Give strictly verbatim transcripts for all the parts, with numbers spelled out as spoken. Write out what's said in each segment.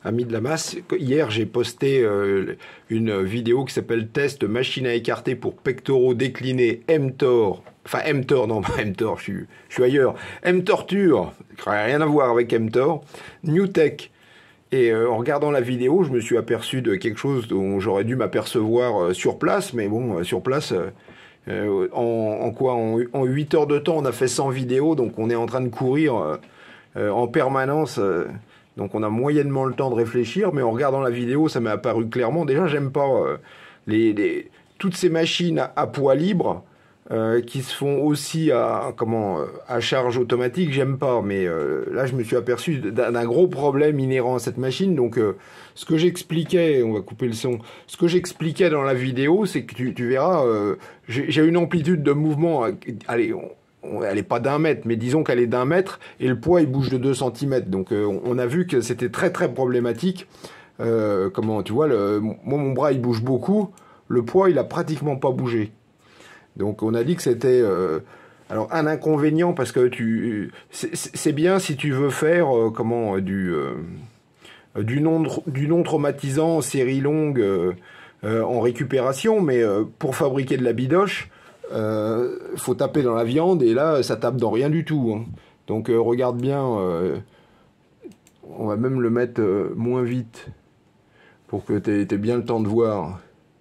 Amis de la masse, hier j'ai posté euh, une vidéo qui s'appelle Test machine à écarter pour pectoraux déclinés mTOR. Enfin mTOR, non pas mTOR, je suis, je suis ailleurs. mTorture, rien à voir avec mTOR. NewTek. Et euh, en regardant la vidéo, je me suis aperçu de quelque chose dont j'aurais dû m'apercevoir euh, sur place. Mais bon, euh, sur place, euh, euh, en, en quoi en, en huit heures de temps, on a fait cent vidéos. Donc on est en train de courir euh, euh, en permanence. Euh, Donc on a moyennement le temps de réfléchir, mais en regardant la vidéo, ça m'est apparu clairement. Déjà, j'aime pas euh, les, les, toutes ces machines à, à poids libre euh, qui se font aussi à, comment, à charge automatique, j'aime pas. Mais euh, là, je me suis aperçu d'un gros problème inhérent à cette machine. Donc euh, ce que j'expliquais, on va couper le son, ce que j'expliquais dans la vidéo, c'est que tu, tu verras, euh, j'ai une amplitude de mouvement, allez, on, elle n'est pas d'un mètre, mais disons qu'elle est d'un mètre, et le poids, il bouge de deux centimètres. Donc, euh, on a vu que c'était très, très problématique. Euh, comment, tu vois, le, moi, mon bras, il bouge beaucoup. Le poids, il a pratiquement pas bougé. Donc, on a dit que c'était... Euh, alors, un inconvénient, parce que tu... C'est bien si tu veux faire, euh, comment, du... Euh, du non, du non traumatisant, série longue, euh, euh, en récupération, mais euh, pour fabriquer de la bidoche, Euh, faut taper dans la viande et là ça tape dans rien du tout hein. Donc euh, regarde bien, euh, on va même le mettre euh, moins vite pour que tu aies bien le temps de voir.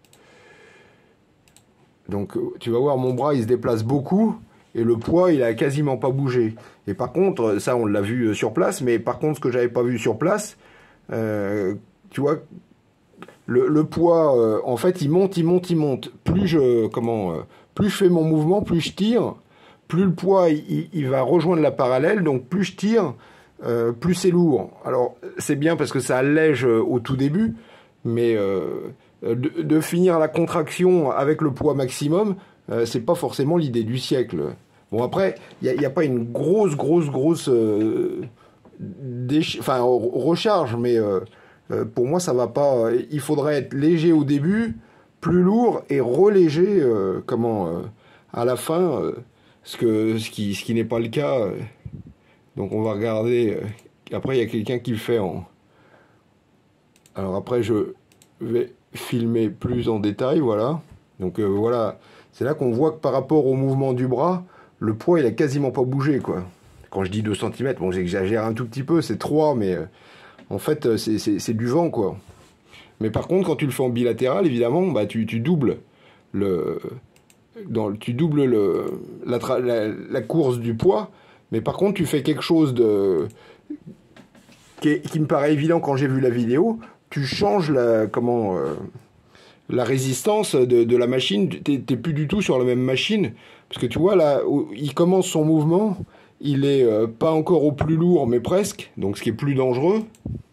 Donc tu vas voir, mon bras il se déplace beaucoup et le poids il a quasiment pas bougé. Et par contre, ça on l'a vu sur place, mais par contre ce que j'avais pas vu sur place, euh, tu vois, le, le poids euh, en fait il monte, il monte, il monte. Plus je comment euh, plus je fais mon mouvement, plus je tire, plus le poids il, il va rejoindre la parallèle, donc plus je tire, euh, plus c'est lourd. Alors c'est bien parce que ça allège au tout début, mais euh, de, de finir la contraction avec le poids maximum, euh, c'est pas forcément l'idée du siècle. Bon après, il n'y a, a pas une grosse, grosse, grosse euh, enfin, recharge, mais euh, euh, pour moi ça va pas. Il faudrait être léger au début, plus lourd et reléger euh, comment euh, à la fin euh, ce que ce qui ce qui n'est pas le cas euh. Donc on va regarder euh, après il y a quelqu'un qui le fait en alors après je vais filmer plus en détail, voilà. Donc euh, voilà, c'est là qu'on voit que par rapport au mouvement du bras, le poids il a quasiment pas bougé quoi. Quand je dis deux centimètres, bon j'exagère un tout petit peu, c'est trois, mais euh, en fait c'est du vent quoi. Mais par contre, quand tu le fais en bilatéral, évidemment, bah, tu, tu doubles, le, dans, tu doubles le, la, la, la course du poids. Mais par contre, tu fais quelque chose de, qui, est, qui me paraît évident quand j'ai vu la vidéo. Tu changes la, comment, euh, la résistance de, de la machine. Tu n'es plus du tout sur la même machine. Parce que tu vois, là, où il commence son mouvement. Il est euh, pas encore au plus lourd, mais presque. Donc, ce qui est plus dangereux.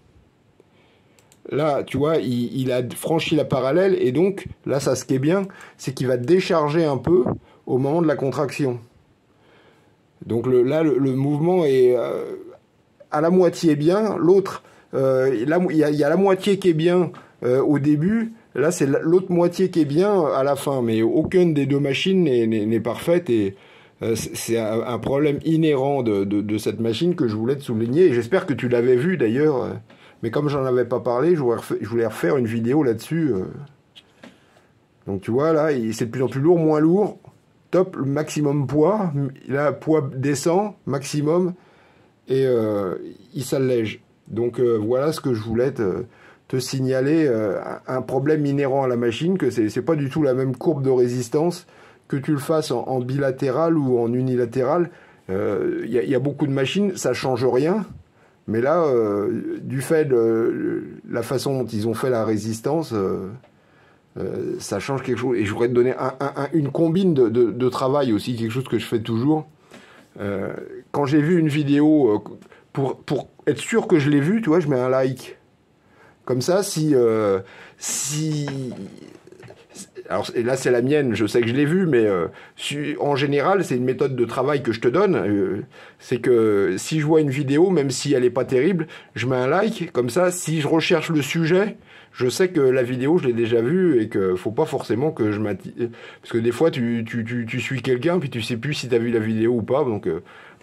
Là, tu vois, il, il a franchi la parallèle et donc, là, ça, ce qui est bien, c'est qu'il va décharger un peu au moment de la contraction. Donc le, là, le, le mouvement est euh, à la moitié bien. L'autre, euh, il y, y a la moitié qui est bien euh, au début. Là, c'est l'autre moitié qui est bien à la fin. Mais aucune des deux machines n'est parfaite et euh, c'est un, un problème inhérent de, de, de cette machine que je voulais te souligner. Et j'espère que tu l'avais vu d'ailleurs. Euh, Mais comme j'en avais pas parlé, je voulais, refaire, je voulais refaire une vidéo là-dessus. Euh. Donc tu vois, là, c'est de plus en plus lourd, moins lourd. Top, le maximum poids. Là, poids descend, maximum. Et euh, il s'allège. Donc euh, voilà ce que je voulais te, te signaler. Euh, un problème inhérent à la machine, que c'est pas du tout la même courbe de résistance. Que tu le fasses en, en bilatéral ou en unilatéral. Il euh, y, y a beaucoup de machines, ça change rien. Mais là, euh, du fait de la façon dont ils ont fait la résistance, euh, euh, ça change quelque chose. Et je voudrais te donner un, un, un, une combine de, de, de travail aussi, quelque chose que je fais toujours. Euh, quand j'ai vu une vidéo, euh, pour, pour être sûr que je l'ai vue, tu vois, je mets un like. Comme ça, si... Euh, si alors et là c'est la mienne, je sais que je l'ai vue, mais euh, en général c'est une méthode de travail que je te donne, euh, c'est que si je vois une vidéo, même si elle n'est pas terrible, je mets un like, comme ça si je recherche le sujet, je sais que la vidéo je l'ai déjà vue et qu'il ne faut pas forcément que je m'attire, parce que des fois tu, tu, tu, tu suis quelqu'un puis tu sais plus si tu as vu la vidéo ou pas, donc euh,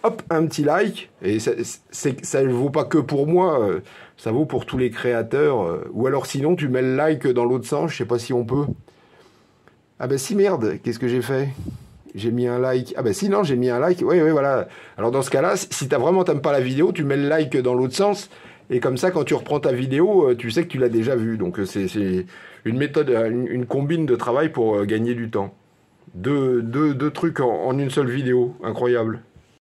hop, un petit like. Et ça, ça ne vaut pas que pour moi, euh, ça vaut pour tous les créateurs. Euh, ou alors sinon, tu mets le like dans l'autre sens, je sais pas si on peut. Ah ben si, merde, qu'est-ce que j'ai fait? J'ai mis un like. Ah ben si, non, j'ai mis un like. Oui, oui, voilà. Alors dans ce cas-là, si t'as vraiment t'aimes pas la vidéo, tu mets le like dans l'autre sens. Et comme ça, quand tu reprends ta vidéo, tu sais que tu l'as déjà vue. Donc c'est une méthode, une, une combine de travail pour gagner du temps. Deux, deux, deux trucs en, en une seule vidéo. Incroyable.